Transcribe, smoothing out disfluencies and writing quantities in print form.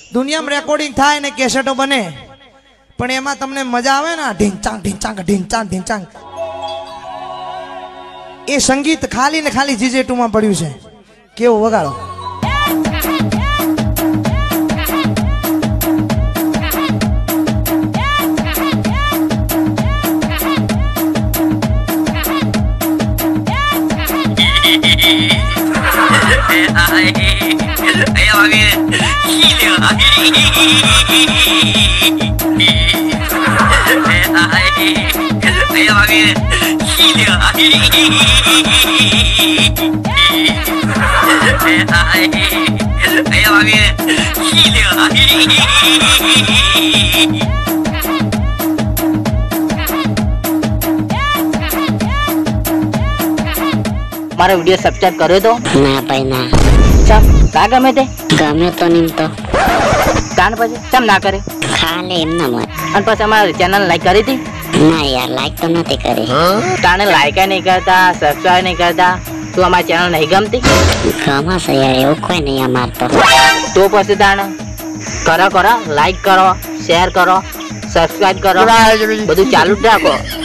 દુનિયામાં રેકોર્ડિંગ થાય ને કેસેટો બને પણ એમાં તમને મજા આવે ને ઢીંચાંગ ઢીંચાંગ ઢીંચાંગ ઢીંચાંગ એ સંગીત ખાલી ને ખાલી જીજે2 માં પડ્યું છે કેવું વગાડો મારો વિડિયો સબસ્ક્રાઇબ કર્યો તો ના ભાઈ ના ચમ કા ગમે તે ગમે તો નહીં તો કાન પછી ચમ ના કરે ખાલી એમના મત અને પછી અમારી ચેનલ લાઈક કરી હતી ના યાર લાઈક તો નથી કરી તાને લાઈક નહીં કરતા સબસ્ક્રાઇબ નહીં કરતા તું અમારી ચેનલ નહીં ગમતી ગમાશે યાર એવું કોઈ નહીં અમાર તો પછી તાને કરો લાઈક કરો શેર કરો સબસ્ક્રાઇબ કરો બધું ચાલુ જ રાખો